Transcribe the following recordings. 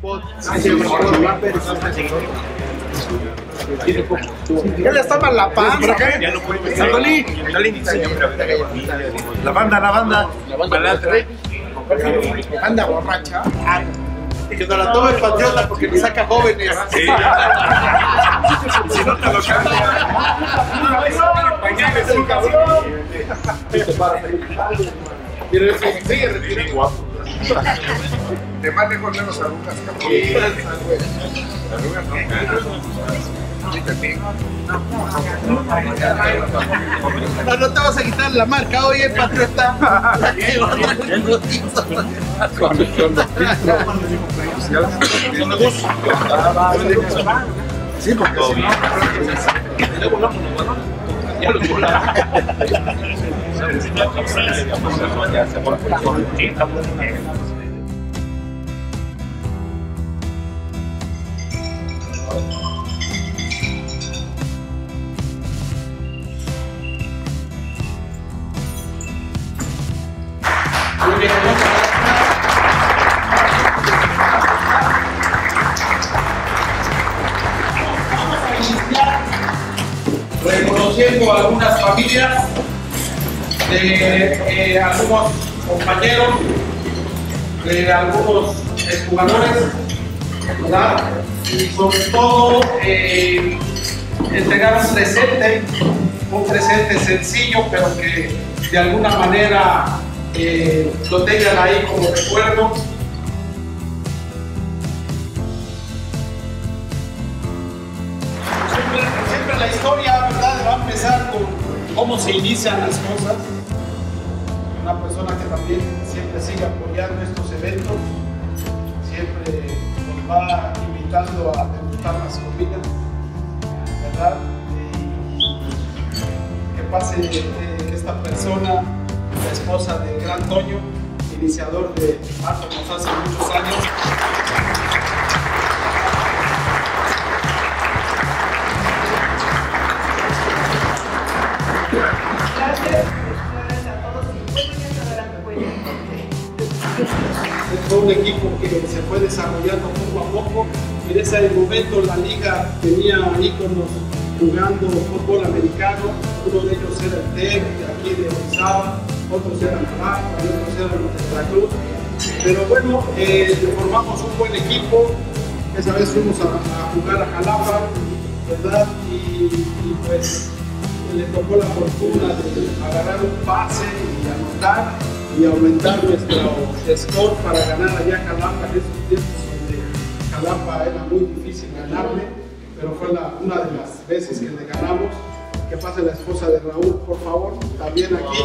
spot. ¿Qué le está mal la panza? La banda. Anda borracha. Que nos la tome el patriota porque nos saca jóvenes. Sí. Si no te lo cambia. Mira, sigue retirando. Te manejo menos arrugas, No te vas a quitar la marca, oye, patriota. Sí, porque Muy bien, vamos a iniciar reconociendo a algunas familias de algunos compañeros, de algunos jugadores, ¿verdad? Y sobre todo entregar un presente sencillo, pero que de alguna manera lo tengan ahí como recuerdo. Siempre la historia, ¿verdad?, va a empezar con cómo se inician las cosas. Una persona que también siempre sigue apoyando estos eventos, siempre nos va invitando a degustar las comidas, ¿verdad? Y que pase esta persona, la esposa de Gran Toño, iniciador de Átomos hace muchos años. Gracias a todos y Es todo un equipo que se fue desarrollando poco a poco. En ese momento la liga tenía íconos jugando fútbol americano. Uno de ellos era el TEC de aquí de Orizaba, otros eran Rafa y otros eran los de Veracruz. Pero bueno, formamos un buen equipo. Esa vez fuimos a jugar a Jalapa, ¿verdad? Y pues le tocó la fortuna de agarrar un pase y anotar y aumentar nuestro score para ganar allá a Jalapa, en esos tiempos donde Jalapa era muy difícil ganarle, pero fue una de las veces que le ganamos. Que pase la esposa de Raúl, por favor, también aquí.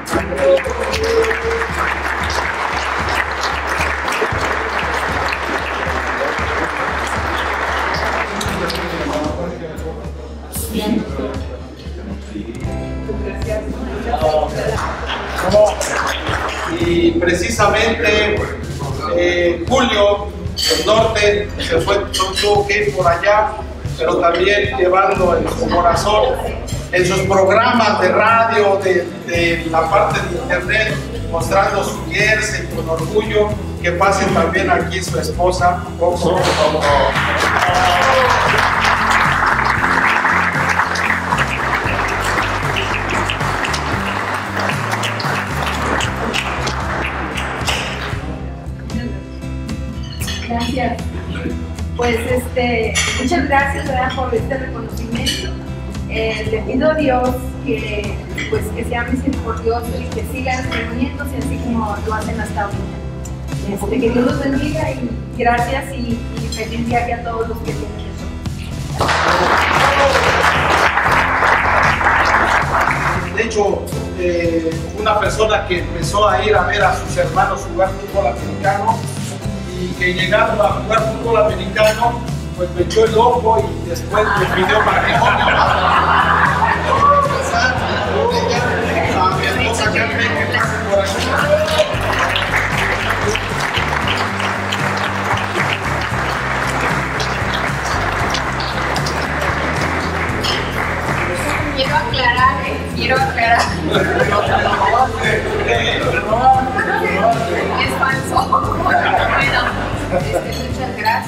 Y precisamente Julio del Norte se fue, tuvo que ir por allá, pero también llevarlo en su corazón, en sus programas de radio, de la parte de internet, mostrando su jersey con orgullo. Que pasen también aquí su esposa, Coco, por favor. Gracias. Pues muchas gracias, ¿verdad?, por este reconocimiento. Le pido a Dios que sea misericordioso y que sigan reuniéndose así como lo hacen hasta ahorita. Que Dios los bendiga y gracias y feliz viaje a todos los que tienen eso. De hecho, una persona que empezó a ir a ver a sus hermanos jugar fútbol americano y que llegaron a jugar fútbol americano, pues me echó el ojo y después me pidió matrimonio. A mi esposa Carmen, que pase por aquí. Quiero aclarar. Es falso. Bueno, muchas gracias.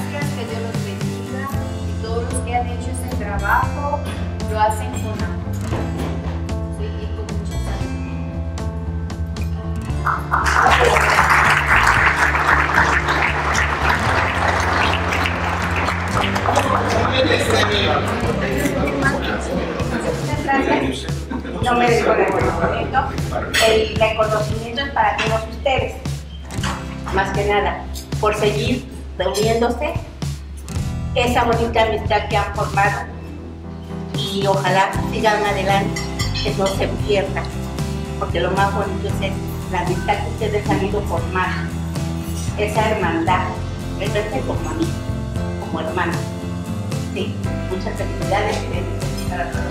más que nada, por seguir reuniéndose, esa bonita amistad que han formado, y ojalá sigan adelante, que no se pierda, porque lo más bonito es la amistad que ustedes han ido formando, esa hermandad, el verse como amigo, como hermano. Sí, muchas felicidades para todos.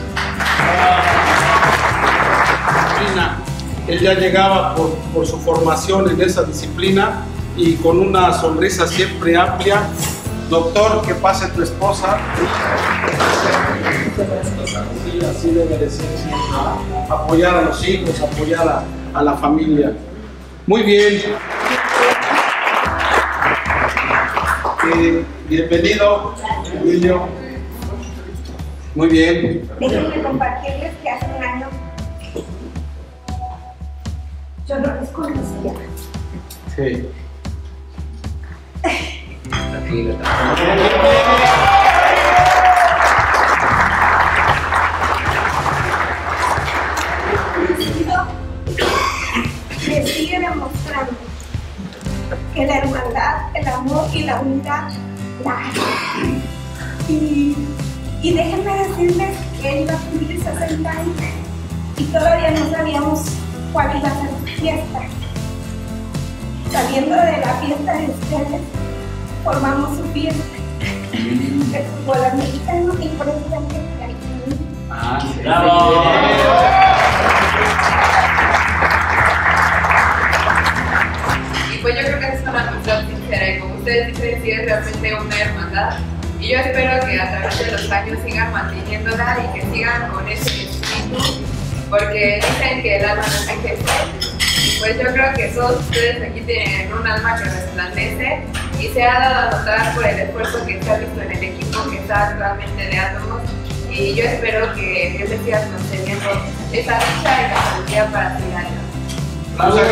Él ya llegaba por su formación en esa disciplina y con una sonrisa siempre amplia. Doctor, que pase tu esposa. Sí, así debe de ser siempre. Apoyar a los hijos, apoyar a la familia. Muy bien. Bienvenido, Emilio. Muy bien. Déjenme compartirles que hace un año yo no los conocía. Sí. Me sigue demostrando que la hermandad, el amor y la unidad la hay. Y déjenme decirles que él iba a cumplir 60 años y todavía no sabíamos cuál iba a ser su fiesta. Saliendo de la fiesta de ustedes, formamos su fiesta de fútbol americano y presidente de Ah, sí. Y pues yo creo que es una amistad sincera y como ustedes dicen, sí es realmente una hermandad. Y yo espero que a través de los años sigan manteniéndola y que sigan con ese espíritu, porque dicen que el alma no envejece. Y pues yo creo que todos ustedes aquí tienen un alma que resplandece y se ha dado a notar por el esfuerzo que se ha visto en el equipo que está actualmente de Átomos. Y yo espero que Dios les siga concediendo esa lucha y la sabiduría para seguir adelante.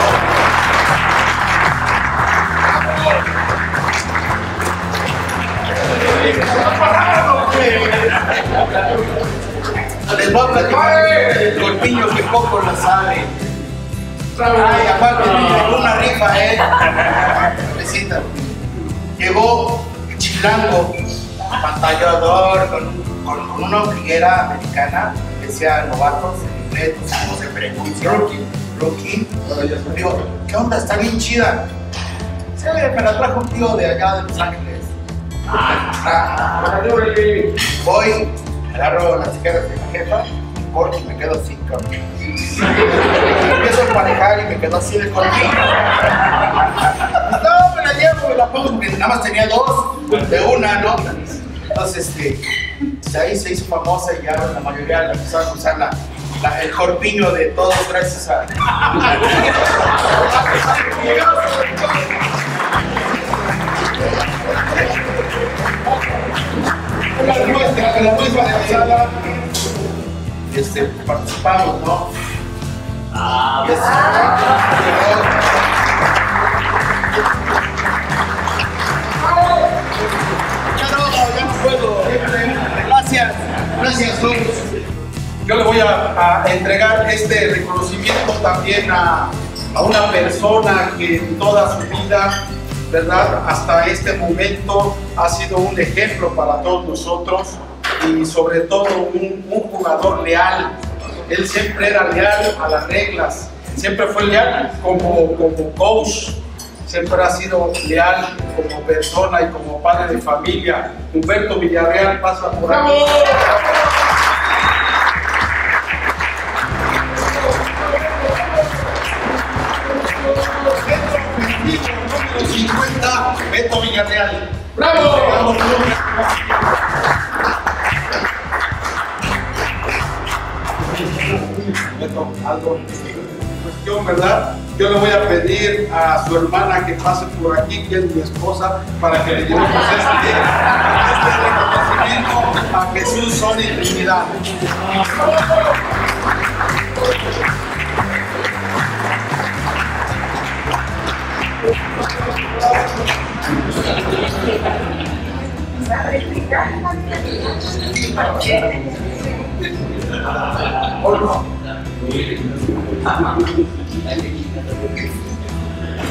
Les voy a platicar el corpiño que poco lo sabe. Ay, aparte de una rifa, Besita. Llegó Chilango, pantallador, con una ombliguera americana, que decía novatos, en inglés, no sé, Rookie. Digo, ¿qué onda? Está bien chida. Sí, me la trajo un tío de allá de Los Ángeles. Voy, agarro las tijeras de la jefa, corto y me quedo así, cabrón. Empiezo a emparejar y me quedo así de cortito. No, me la llevo, me la pongo, porque nada más tenía dos de una, ¿no? Entonces, ahí se hizo famosa y ya la mayoría la empezaron a usar el corpiño de todos gracias a... En la nuestra de la sala participamos, ¿no? Ya no puedo. Gracias todos. Yo le voy a entregar este reconocimiento también a una persona que en toda su vida, ¿verdad?, hasta este momento ha sido un ejemplo para todos nosotros y sobre todo un jugador leal. Él siempre era leal a las reglas, siempre fue leal como coach, siempre ha sido leal como persona y como padre de familia. Humberto Villarreal pasa por aquí. Número 50, Beto Villarreal. ¡Bravo! Beto, algo cuestión, ¿verdad? Yo le voy a pedir a su hermana que pase por aquí, que es mi esposa, para que le llevemos este reconocimiento a Jesús, Son y Trinidad.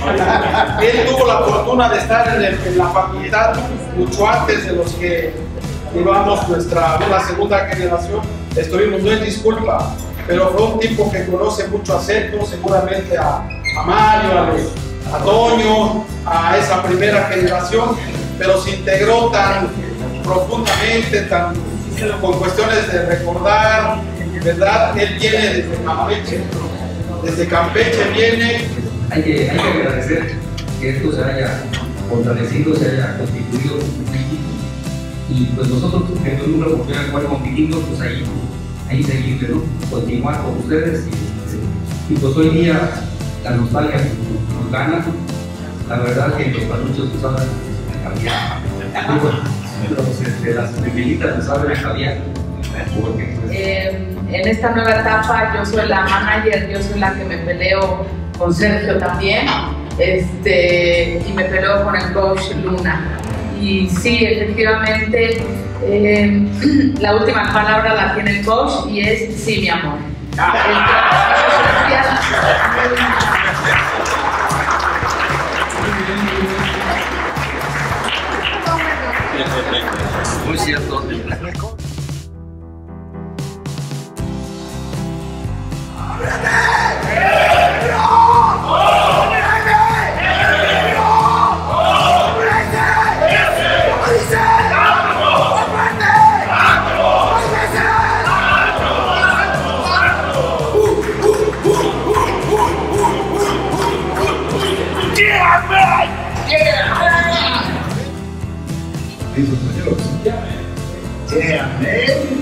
Él tuvo la fortuna de estar en la facultad mucho antes de los que llevamos la segunda generación. Estuvimos, no es disculpa, pero fue un tipo que conoce mucho a Centro, seguramente a Mario, a Toño, a esa primera generación, pero se integró tan profundamente, con cuestiones de recordar, ¿verdad? Él viene desde Campeche viene. Hay que agradecer que esto se haya fortalecido, se haya constituido un equipo, y pues nosotros que tuvimos la oportunidad de jugar con Vikingos, pues ahí seguir, ¿no? Continuar con ustedes, y pues hoy día la nostalgia nos gana. La verdad que los panuchos nos saben cambiar, las primeritas nos saben cambiar, porque pues, en esta nueva etapa yo soy la manager, yo soy la que me peleo con Sergio también, y me peleo con el coach Luna. Y sí, efectivamente, la última palabra la tiene el coach y es sí, mi amor. muy cierto. Yeah, man.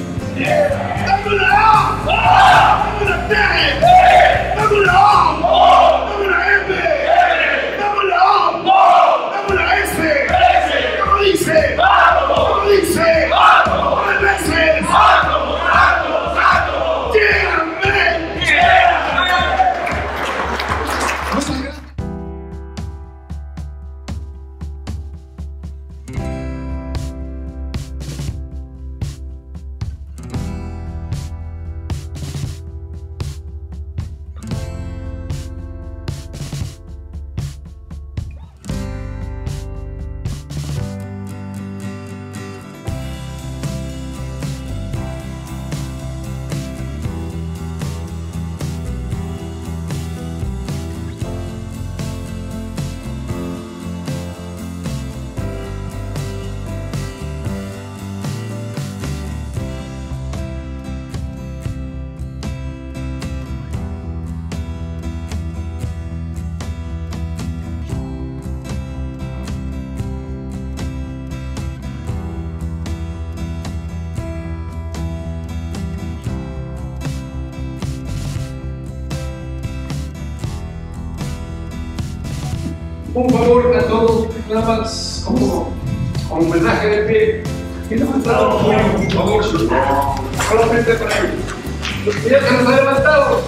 Un favor a todos, nada más como homenaje de pie. Y no me está dando un favor, solamente para los que ya se nos ha levantado.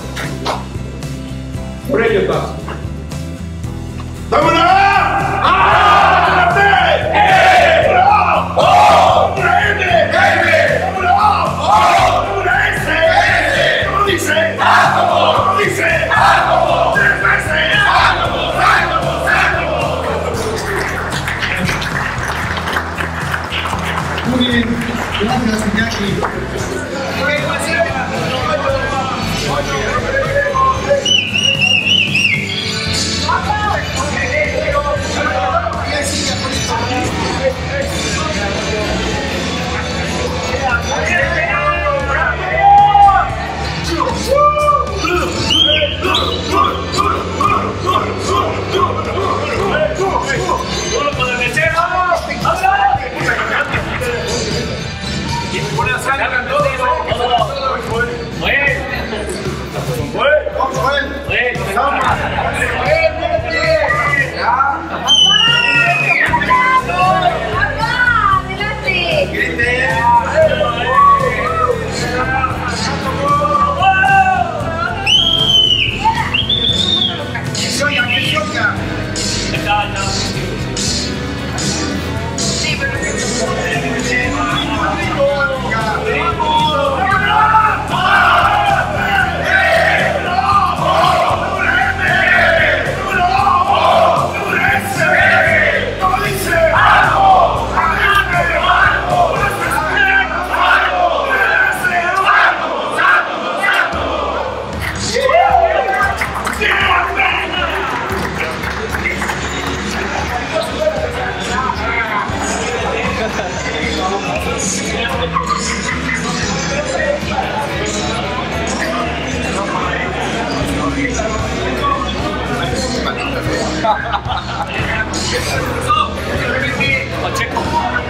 Por ello está. ¡Vámonos! Muy bien, gracias, Iñaki. Pacheco.